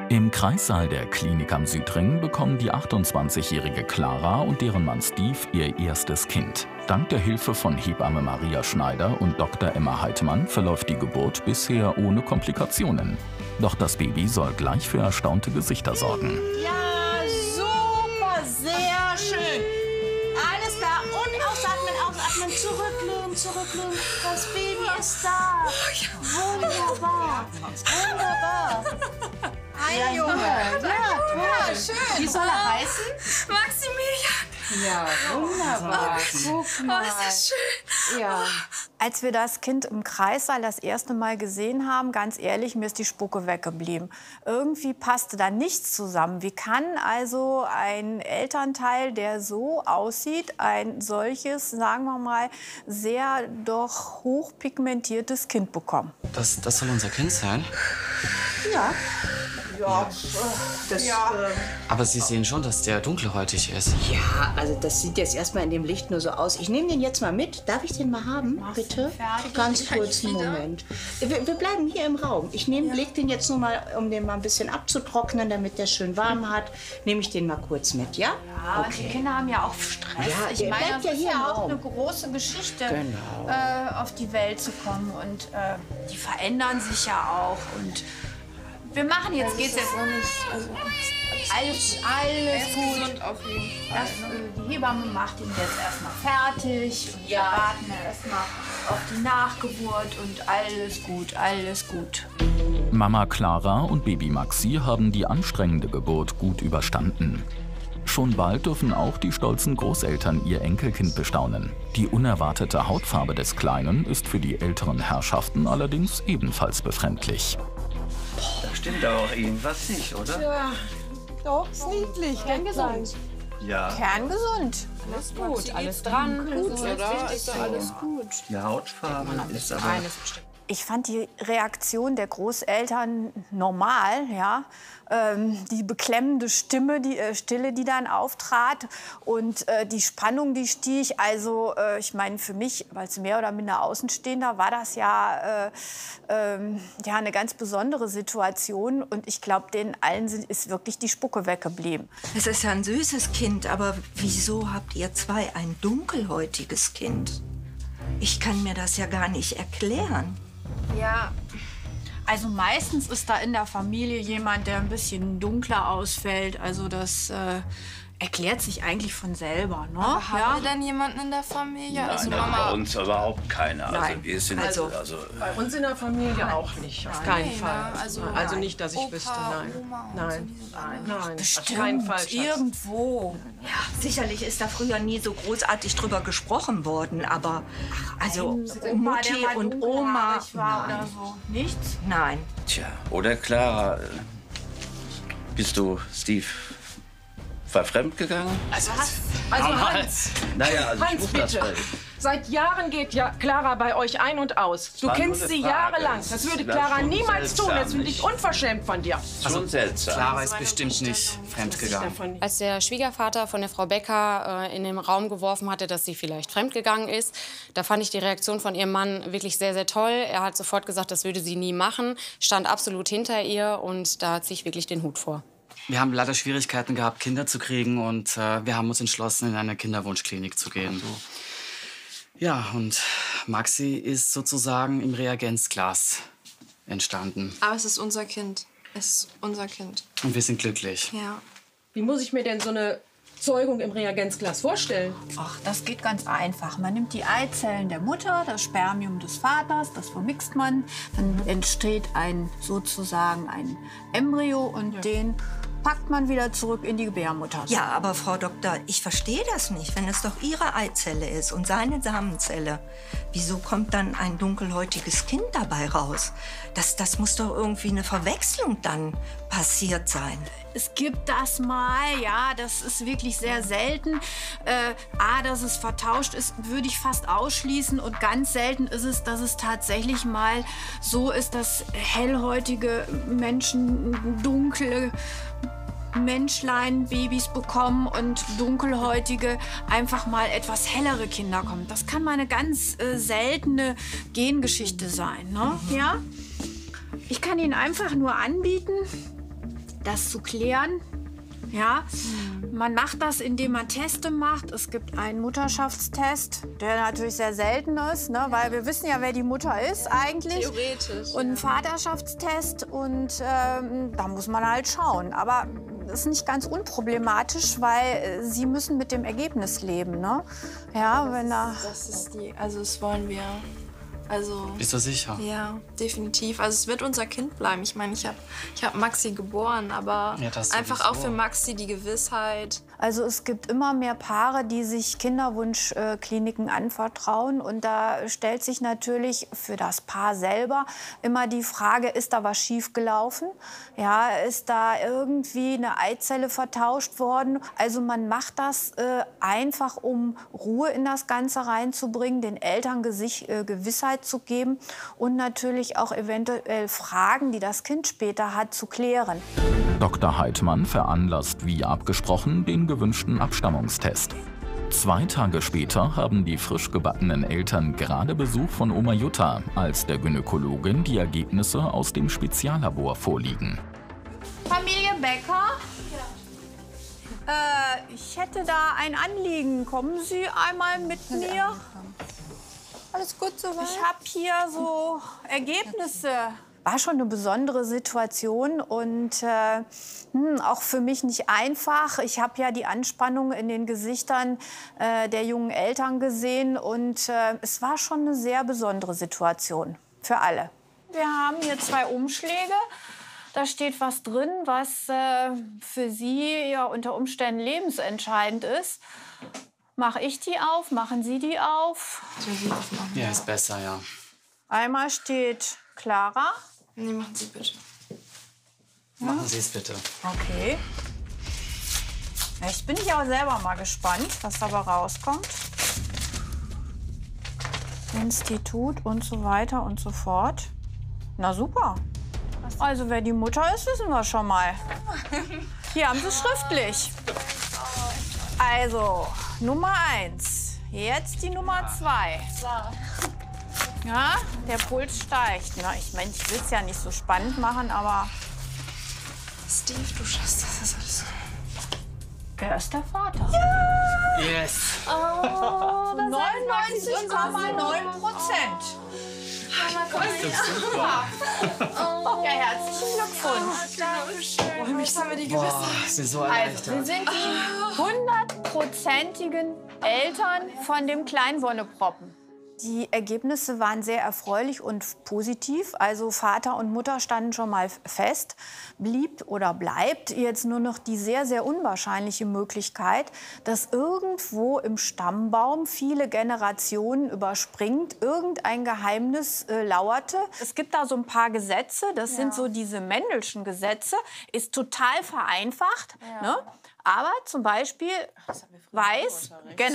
Im Kreissaal der Klinik am Südring bekommen die 28-jährige Clara und deren Mann Steve ihr erstes Kind. Dank der Hilfe von Hebamme Maria Schneider und Dr. Emma Heitmann verläuft die Geburt bisher ohne Komplikationen. Doch das Baby soll gleich für erstaunte Gesichter sorgen. Ja, super, sehr schön. Alles klar. Und ausatmen, ausatmen, zurücklehnen, zurücklehnen. Das Baby ist da. Wunderbar, wunderbar. Ein Junge. Ja, schön. Wie soll er heißen? Maximilian. Ja, wunderbar. Guck mal. Oh, ist das schön. Ja. Als wir das Kind im Kreissaal das erste Mal gesehen haben, ganz ehrlich, mir ist die Spucke weggeblieben. Irgendwie passte da nichts zusammen. Wie kann also ein Elternteil, der so aussieht, ein solches, sagen wir mal, sehr doch hochpigmentiertes Kind bekommen? Das soll unser Kind sein? Ja. Ja, Aber Sie sehen schon, dass der dunkelhäutig ist. Ja, also das sieht jetzt erstmal in dem Licht nur so aus. Ich nehme den jetzt mal mit. Darf ich den mal haben, bitte? Ganz kurzen Moment. Wir bleiben hier im Raum. Ich leg den jetzt nur mal, um den mal ein bisschen abzutrocknen, damit der schön warm hat, nehme ich den mal kurz mit, ja? Ja, die Kinder haben ja auch Stress. Ja, Ich der meine, bleibt das ja ist hier im ja auch Raum. eine große Geschichte, Genau. auf die Welt zu kommen. Und die verändern sich ja auch. Und wir machen jetzt, geht's jetzt alles gut. Gesund auf jeden Fall. Die Hebamme macht ihn jetzt erstmal fertig. Und wir warten erstmal auf die Nachgeburt. Und alles gut, alles gut. Mama Clara und Baby Maxi haben die anstrengende Geburt gut überstanden. Schon bald dürfen auch die stolzen Großeltern ihr Enkelkind bestaunen. Die unerwartete Hautfarbe des Kleinen ist für die älteren Herrschaften allerdings ebenfalls befremdlich. Da stimmt auch irgendwas nicht, oder? Ja, doch, ist niedlich. Kerngesund. Ja. Kerngesund. Alles gut, alles dran. Gut, oder? Ist doch alles gut. Die Hautfarbe ist aber... Ich fand die Reaktion der Großeltern normal, ja. Die beklemmende Stille, die dann auftrat und die Spannung, die stieg. Also ich meine, für mich als mehr oder minder Außenstehender war das ja eine ganz besondere Situation. Und ich glaube, denen allen ist wirklich die Spucke weggeblieben. Es ist ja ein süßes Kind, aber wieso habt ihr zwei ein dunkelhäutiges Kind? Ich kann mir das ja gar nicht erklären. Ja, also meistens ist da in der Familie jemand, der ein bisschen dunkler ausfällt. Also das erklärt sich eigentlich von selber, ne? Aber haben wir denn jemanden in der Familie? Also Nein, Mama. bei uns überhaupt keiner. Also Nein. wir sind Also- Bei uns in der Familie auch nicht, auf keinen Nee, Fall. ne? Also nicht, dass ich Opa, wüsste, nein. Oma und Nein, so diese Sachen. nein, auf keinen Fall. Schatz. Irgendwo. Ja, sicherlich ist da früher nie so großartig drüber gesprochen worden, aber also Mutti und Oma, war oder nein, so. Nichts? nein. Tja, oder Clara, bist du Steve verfremd gegangen? Also Hans, Naja, also ich Hans, muss das bitte. sprechen. Seit Jahren geht ja Clara bei euch ein und aus. Du war nur kennst eine sie Frage. jahrelang. Das würde Das Clara ist schon niemals tun. Das seltsam, finde ich nicht? unverschämt von dir. Schon seltsam. Clara ist bestimmt nicht fremdgegangen. Als der Schwiegervater von der Frau Becker in den Raum geworfen hatte, dass sie vielleicht fremdgegangen ist, da fand ich die Reaktion von ihrem Mann wirklich sehr, sehr toll. Er hat sofort gesagt, das würde sie nie machen, stand absolut hinter ihr und da ziehe ich wirklich den Hut vor. Wir haben leider Schwierigkeiten gehabt, Kinder zu kriegen und wir haben uns entschlossen, in eine Kinderwunschklinik zu gehen. Ja, und Maxi ist sozusagen im Reagenzglas entstanden. Aber es ist unser Kind. Es ist unser Kind. Und wir sind glücklich. Ja. Wie muss ich mir denn so eine Zeugung im Reagenzglas vorstellen? Ach, das geht ganz einfach. Man nimmt die Eizellen der Mutter, das Spermium des Vaters, das vermixt man. Dann entsteht sozusagen ein Embryo und den packt man wieder zurück in die Gebärmutter. Ja, aber Frau Doktor, ich verstehe das nicht. Wenn es doch Ihre Eizelle ist und seine Samenzelle, wieso kommt dann ein dunkelhäutiges Kind dabei raus? Das muss doch irgendwie eine Verwechslung dann passiert sein. Es gibt das mal, ja, das ist wirklich sehr selten. Dass es vertauscht ist, würde ich fast ausschließen. Und ganz selten ist es, dass es tatsächlich mal so ist, dass hellhäutige Menschen dunkle Menschlein Babys bekommen und dunkelhäutige einfach mal etwas hellere Kinder kommen. Das kann mal eine ganz seltene Gengeschichte sein, ne? Ja? Ich kann Ihnen einfach nur anbieten, das zu klären. Ja, man macht das, indem man Teste macht. Es gibt einen Mutterschaftstest, der natürlich sehr selten ist, ne, weil wir wissen ja, wer die Mutter ist eigentlich. Theoretisch. Und einen Vaterschaftstest und da muss man halt schauen. Aber das ist nicht ganz unproblematisch, weil sie müssen mit dem Ergebnis leben, ne? Ja, wenn da... Also das wollen wir. Also, Bist du sicher? ja, definitiv. Also es wird unser Kind bleiben. Ich meine, ich hab Maxi geboren, aber Ja, das einfach sowieso. auch für Maxi die Gewissheit. Also es gibt immer mehr Paare, die sich Kinderwunschkliniken anvertrauen. Und da stellt sich natürlich für das Paar selber immer die Frage, ist da was schiefgelaufen? Ja, ist da irgendwie eine Eizelle vertauscht worden? Also man macht das einfach, um Ruhe in das Ganze reinzubringen, den Eltern Gewissheit zu geben und natürlich auch eventuell Fragen, die das Kind später hat, zu klären. Dr. Heitmann veranlasst wie abgesprochen den gewünschten Abstammungstest. 2 Tage später haben die frisch gebackenen Eltern gerade Besuch von Oma Jutta, als der Gynäkologin die Ergebnisse aus dem Speziallabor vorliegen. Familie Becker? Ja. Ich hätte da ein Anliegen. Kommen Sie einmal mit mir? Alles gut soweit? Ich habe hier so Ergebnisse. War schon eine besondere Situation und auch für mich nicht einfach. Ich habe ja die Anspannung in den Gesichtern der jungen Eltern gesehen und es war schon eine sehr besondere Situation für alle. Wir haben hier 2 Umschläge. Da steht was drin, was für Sie ja unter Umständen lebensentscheidend ist. Mache ich die auf? Machen Sie die auf? Ja, ist besser, ja. Einmal steht Clara. Nee, machen Sie bitte. Machen Sie es bitte. Okay. Jetzt bin ich auch selber mal gespannt, was dabei rauskommt. Institut und so weiter und so fort. Na super. Also wer die Mutter ist, wissen wir schon mal. Hier haben Sie es schriftlich. Also, Nummer 1. Jetzt die Nummer 2. Ja, der Puls steigt. Na, ich meine, ich will es ja nicht so spannend machen, aber... Steve, du schaffst das, ist alles. Er ist der Vater. Yes! Oh, 99,9%. Super. Ja, herzlichen Glückwunsch. Dankeschön. Mich haben wir die Boah, Gewissheit. ist mir so Also, erleichtert. Sie sind die 100%igen Eltern von dem kleinen Wonneproppen. Die Ergebnisse waren sehr erfreulich und positiv. Also Vater und Mutter standen schon mal fest. Blieb oder bleibt jetzt nur noch die sehr, sehr unwahrscheinliche Möglichkeit, dass irgendwo im Stammbaum viele Generationen überspringt, irgendein Geheimnis lauerte. Es gibt da so ein paar Gesetze, das sind so diese Mendelschen Gesetze, ist total vereinfacht. Ne? Aber zum Beispiel weiß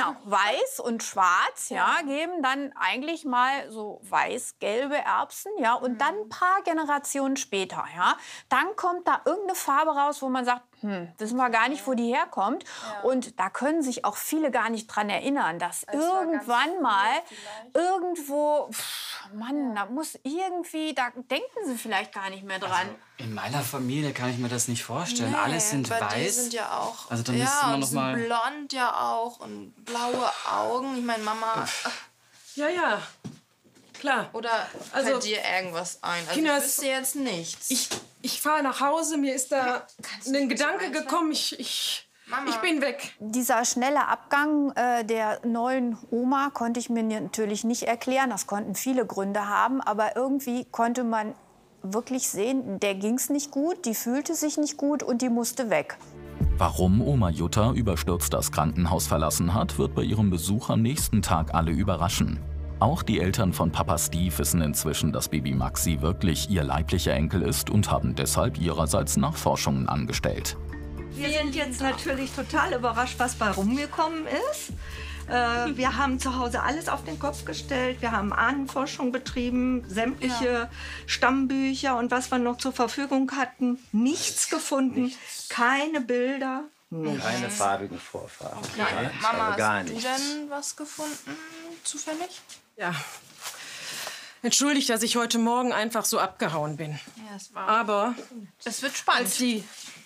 und schwarz, ja, geben dann eigentlich mal so weiß-gelbe Erbsen, ja, und dann ein paar Generationen später, ja, dann kommt da irgendeine Farbe raus, wo man sagt, wissen wir gar nicht, wo die herkommt. Und da können sich auch viele gar nicht dran erinnern, dass irgendwann mal irgendwo, Mann, da muss irgendwie, da denken sie vielleicht gar nicht mehr dran. Also, in meiner Familie kann ich mir das nicht vorstellen. Alle sind Weil die weiß. sind ja auch. Also dann müsste man und noch sind mal. blond ja auch und blaue Augen. Ich meine, Mama. Ja, ja. Klar. Oder Also, fällt dir irgendwas ein? Also Kinder, ich wüsste jetzt nichts. Ich fahre nach Hause, mir ist da ein Gedanke gekommen, ich bin weg. Dieser schnelle Abgang der neuen Oma konnte ich mir natürlich nicht erklären. Das konnten viele Gründe haben, aber irgendwie konnte man wirklich sehen, der ging's nicht gut, die fühlte sich nicht gut und die musste weg. Warum Oma Jutta überstürzt das Krankenhaus verlassen hat, wird bei ihrem Besuch am nächsten Tag alle überraschen. Auch die Eltern von Papa Steve wissen inzwischen, dass Baby Maxi wirklich ihr leiblicher Enkel ist und haben deshalb ihrerseits Nachforschungen angestellt. Wir sind jetzt natürlich total überrascht, was bei rumgekommen ist. Wir haben zu Hause alles auf den Kopf gestellt. Wir haben Ahnenforschung betrieben, sämtliche Stammbücher und was wir noch zur Verfügung hatten. Nichts gefunden, keine Bilder. Keine farbigen Vorfahren. Nein. Mama, Also gar hast du nichts. denn was gefunden, zufällig? Ja. Entschuldigt, dass ich heute Morgen einfach so abgehauen bin. Ja, es war. Aber Es wird spannend. als die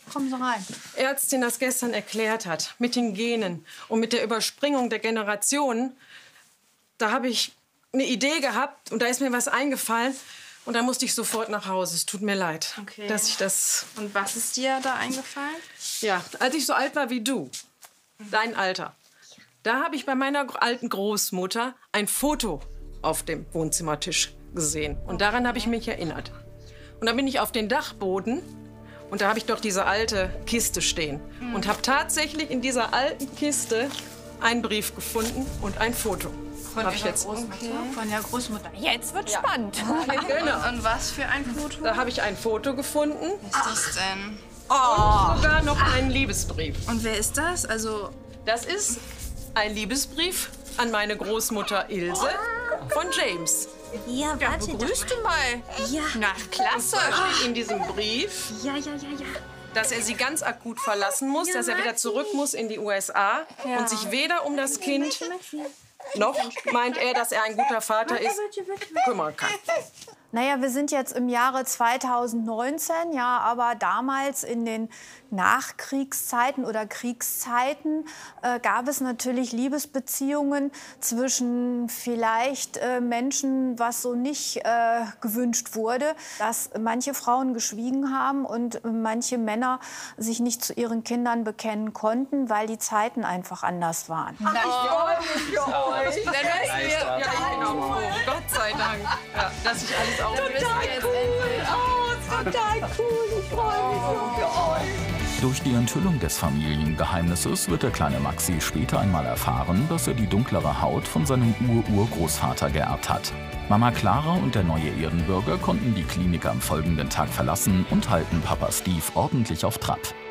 Kommen Sie rein. Ärztin das gestern erklärt hat, mit den Genen und mit der Überspringung der Generationen, da habe ich eine Idee gehabt und da ist mir was eingefallen und da musste ich sofort nach Hause. Es tut mir leid, dass ich das... Und was ist dir da eingefallen? Ja, als ich so alt war wie du, dein Alter, da habe ich bei meiner alten Großmutter ein Foto auf dem Wohnzimmertisch gesehen. Und daran habe ich mich erinnert. Und dann bin ich auf den Dachboden und da habe ich doch diese alte Kiste stehen. Und habe tatsächlich in dieser alten Kiste einen Brief gefunden und ein Foto. Von Ihrer Großmutter? Von der Großmutter. Jetzt wird spannend. Genau. Und was für ein Foto? Da habe ich ein Foto gefunden. Was ist das denn? Und sogar noch einen Liebesbrief. Und wer ist das? Also... Das ist ein Liebesbrief an meine Großmutter Ilse von James. Ja, warte. Begrüßt du mal. Ja. Na, klasse. Da steht in diesem Brief, Ja. dass er sie ganz akut verlassen muss, dass er wieder zurück muss in die USA und sich weder um das Kind noch, meint er, dass er ein guter Vater ist, kümmern kann. Naja, wir sind jetzt im Jahre 2019, ja, aber damals in den Nachkriegszeiten oder Kriegszeiten gab es natürlich Liebesbeziehungen zwischen vielleicht Menschen, was so nicht gewünscht wurde, dass manche Frauen geschwiegen haben und manche Männer sich nicht zu ihren Kindern bekennen konnten, weil die Zeiten einfach anders waren. Ach, ich freue mich für euch. Gott sei Dank, ja, dass ich alles auch... Total cool. Ich freue mich so für euch. Durch die Enthüllung des Familiengeheimnisses wird der kleine Maxi später einmal erfahren, dass er die dunklere Haut von seinem Urgroßvater geerbt hat. Mama Clara und der neue Erdenbürger konnten die Klinik am folgenden Tag verlassen und halten Papa Steve ordentlich auf Trab.